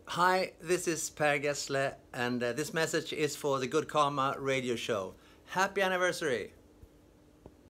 Hi, this is Gessle, and this message is for the Good Karma radio show. Happy anniversary!